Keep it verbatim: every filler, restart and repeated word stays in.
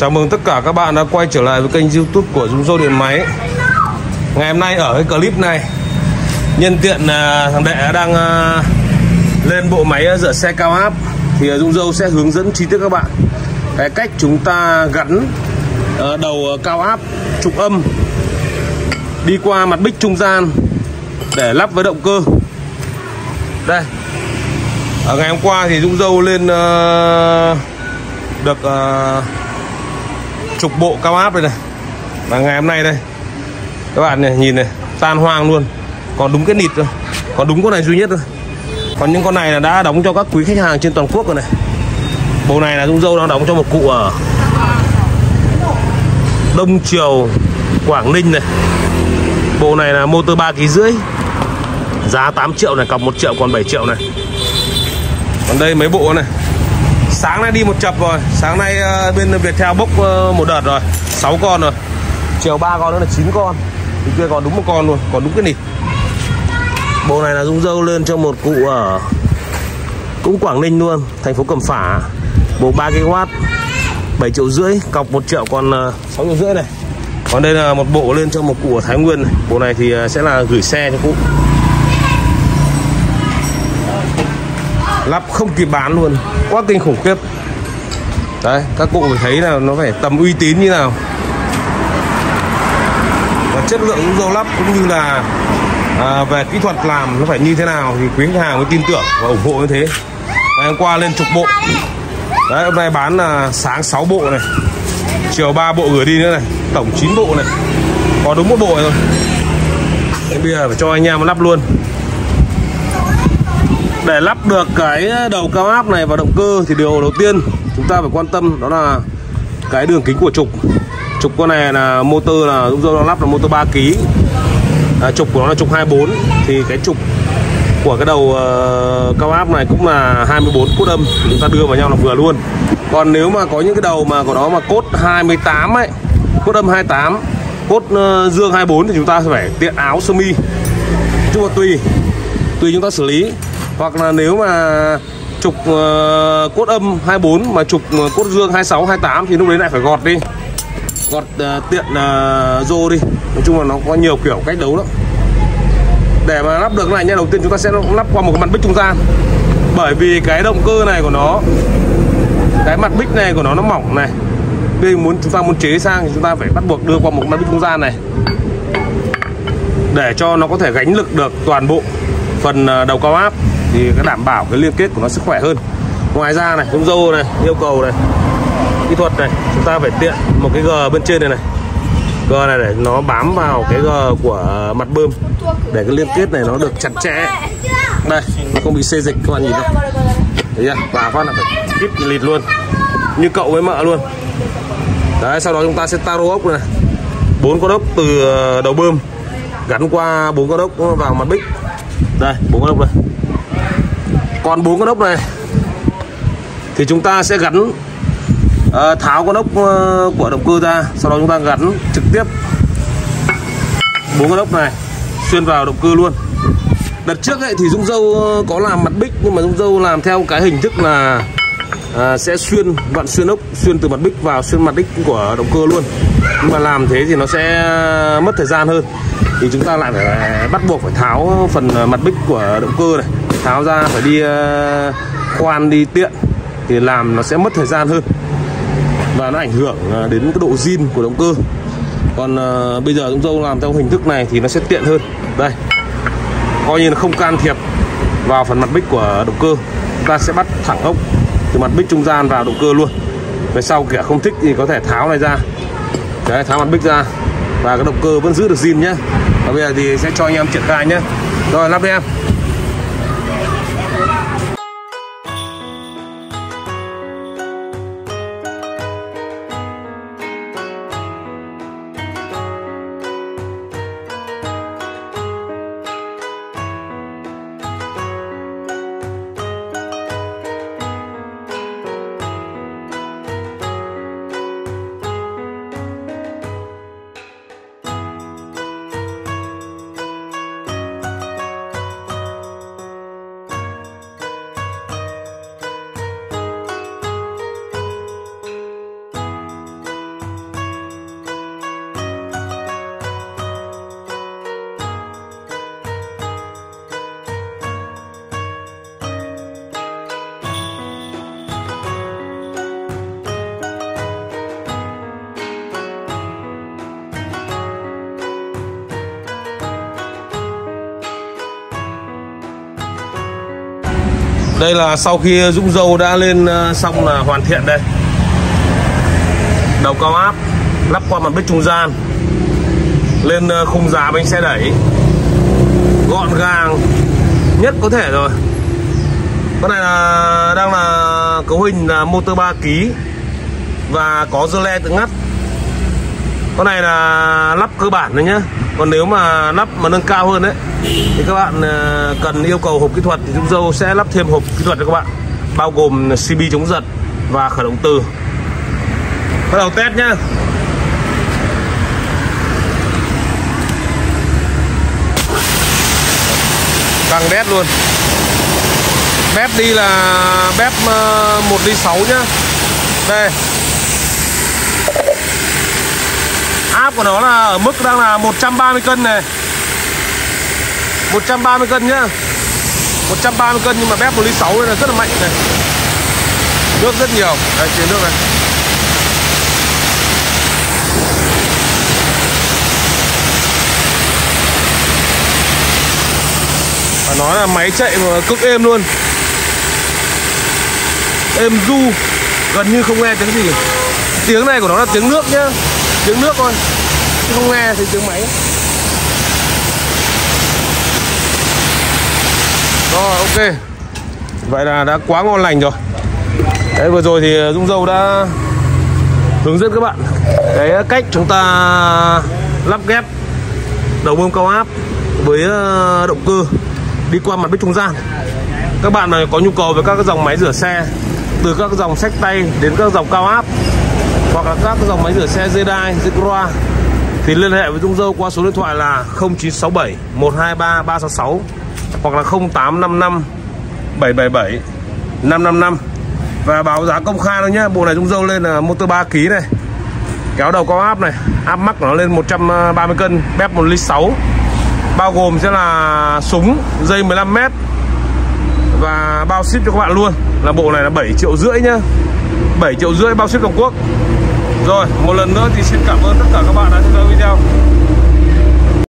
Chào mừng tất cả các bạn đã quay trở lại với kênh YouTube của Dung Dâu Điện Máy. Ngày hôm nay ở cái clip này, nhân tiện thằng Đệ đang lên bộ máy rửa xe cao áp thì Dung Dâu sẽ hướng dẫn chi tiết các bạn cái cách chúng ta gắn đầu cao áp trục âm đi qua mặt bích trung gian để lắp với động cơ. Đây, ở ngày hôm qua thì Dung Dâu lên uh, được uh, trục bộ cao áp đây này, và ngày hôm nay đây các bạn này, nhìn này, tan hoang luôn, còn đúng cái nịt thôi, còn đúng con này duy nhất thôi, còn những con này là đã đóng cho các quý khách hàng trên toàn quốc rồi này. Bộ này là Dung Dâu đang đóng cho một cụ ở Đông Triều, Quảng Ninh này. Bộ này là motor ba ký rưỡi, giá tám triệu này, cọc một triệu còn bảy triệu này. Còn đây mấy bộ này, sáng nay đi một chập rồi, sáng nay bên Viettel bốc một đợt rồi, sáu con rồi, chiều ba con nữa là chín con, thì kia còn đúng một con luôn, còn đúng cái nịt. Bộ này là Dung Dâu lên cho một cụ ở cũng Quảng Ninh luôn, thành phố Cẩm Phả. Bộ ba ki lô oát, bảy triệu rưỡi, cọc một triệu còn sáu triệu rưỡi này. Còn đây là một bộ lên cho một cụ ở Thái Nguyên này. Bộ này thì sẽ là gửi xe cho cụ, lắp không kịp bán luôn, quá kinh khủng khiếp. Đấy, các cụ phải thấy là nó phải tầm uy tín như nào, và chất lượng Dung Dâu lắp cũng như là à, về kỹ thuật làm nó phải như thế nào thì quý khách hàng mới tin tưởng và ủng hộ như thế. Ngày hôm qua lên chục bộ. Đấy, hôm nay bán là sáng sáu bộ này, chiều ba bộ gửi đi nữa này, tổng chín bộ này, có đúng một bộ này thôi. Thế bây giờ phải cho anh em lắp luôn. Để lắp được cái đầu cao áp này vào động cơ thì điều đầu tiên chúng ta phải quan tâm đó là cái đường kính của trục. Trục con này là motor là Dung Dâu lắp là motor ba ký, à, trục của nó là trục hai mươi bốn, thì cái trục của cái đầu uh, cao áp này cũng là hai mươi bốn cốt âm, chúng ta đưa vào nhau là vừa luôn. Còn nếu mà có những cái đầu mà của nó mà cốt hai mươi tám ấy, cốt âm hai mươi tám, cốt uh, dương hai mươi bốn thì chúng ta phải tiện áo sơ mi. Chung là tùy tùy chúng ta xử lý. Hoặc là nếu mà trục uh, cốt âm hai mươi bốn mà trục uh, cốt dương hai mươi sáu, hai mươi tám thì lúc đấy lại phải gọt đi, gọt uh, tiện uh, rô đi. Nói chung là nó có nhiều kiểu cách đấu lắm. Để mà lắp được cái này nha, đầu tiên chúng ta sẽ lắp qua một cái mặt bích trung gian. Bởi vì cái động cơ này của nó, cái mặt bích này của nó nó mỏng này, bây muốn chúng ta muốn chế sang thì chúng ta phải bắt buộc đưa qua một mặt bích trung gian này để cho nó có thể gánh lực được toàn bộ phần đầu cao áp, thì cái đảm bảo cái liên kết của nó sẽ khỏe hơn. Ngoài ra này, Dung Dâu này yêu cầu này, kỹ thuật này, chúng ta phải tiện một cái gờ bên trên này này, gờ này để nó bám vào cái gờ của mặt bơm để cái liên kết này nó được chặt chẽ. Đây, không bị xê dịch các bạn nhìn đây. Thấy chưa? Và phát là phải kíp lịt luôn, như cậu với mợ luôn. Đấy, sau đó chúng ta sẽ taro ốc này, bốn con ốc từ đầu bơm gắn qua bốn con ốc vào mặt bích. Đây, bốn con ốc này. Còn bốn con ốc này thì chúng ta sẽ gắn uh, tháo con ốc uh, của động cơ ra, sau đó chúng ta gắn trực tiếp bốn con ốc này xuyên vào động cơ luôn. Đợt trước ấy thì Dung Dâu có làm mặt bích, nhưng mà Dung Dâu làm theo cái hình thức là à, sẽ xuyên vặn xuyên ốc, xuyên từ mặt bích vào xuyên mặt bích của động cơ luôn. Nhưng mà làm thế thì nó sẽ mất thời gian hơn, thì chúng ta lại phải bắt buộc phải tháo phần mặt bích của động cơ này, tháo ra phải đi uh, khoan đi tiện, thì làm nó sẽ mất thời gian hơn và nó ảnh hưởng đến cái độ zin của động cơ. Còn uh, bây giờ Dung Dâu làm theo hình thức này thì nó sẽ tiện hơn. Đây, coi như là không can thiệp vào phần mặt bích của động cơ, chúng ta sẽ bắt thẳng ốc từ mặt bích trung gian vào động cơ luôn. Về sau kẻ không thích thì có thể tháo này ra. Đấy, tháo mặt bích ra và cái động cơ vẫn giữ được zin nhé. Và bây giờ thì sẽ cho anh em triển khai nhé. Rồi, lắp đi em. Đây là sau khi Dũng Dâu đã lên xong là hoàn thiện đây. Đầu cao áp lắp qua mặt bích trung gian, lên khung giá bánh xe đẩy, gọn gàng nhất có thể rồi. Con này là đang là cấu hình là motor ba ki và có dơ le tự ngắt. Con này là lắp cơ bản thôi nhá. Còn nếu mà lắp mà nâng cao hơn đấy thì các bạn cần yêu cầu hộp kỹ thuật thì Dũng Dâu sẽ lắp thêm hộp kỹ thuật cho các bạn, bao gồm xê bê chống giật và khởi động từ. Bắt đầu test nhá. Căng đét luôn. Bếp đi là bếp một ly sáu nhá. Đây. Áp của nó là ở mức đang là một trăm ba mươi cân này. một trăm ba mươi cân nhá. một trăm ba mươi cân nhưng mà bếp một ly sáu nên là rất là mạnh này. Nước rất nhiều. Đây, chế nước này. Và nói là máy chạy mà cực êm luôn. Êm du, gần như không nghe tiếng gì. Tiếng này của nó là tiếng nước nhá. Tiếng nước thôi, chứ không nghe thì tiếng máy. Rồi, ok. Vậy là đã quá ngon lành rồi. Đấy, vừa rồi thì Dũng Dâu đã hướng dẫn các bạn cái cách chúng ta lắp ghép đầu bơm cao áp với động cơ đi qua mặt bích trung gian. Các bạn này có nhu cầu về các cái dòng máy rửa xe, từ các dòng xách tay đến các dòng cao áp, hoặc là các dòng máy rửa xe Jedi, Zecora, thì liên hệ với Dũng Dâu qua số điện thoại là không chín sáu bảy một hai ba ba sáu sáu hoặc là không tám năm năm bảy bảy bảy năm năm năm. Và báo giá công khai thôi nhé. Bộ này Dũng Dâu lên là motor ba ki này, kéo đầu cao áp này, áp mắc của nó lên một trăm ba mươi cân, bếp một ly sáu, bao gồm sẽ là súng dây mười lăm mét và bao ship cho các bạn luôn. Là bộ này là bảy triệu rưỡi nhá. bảy triệu rưỡi bao ship toàn quốc. Rồi, một lần nữa thì xin cảm ơn tất cả các bạn đã theo dõi video.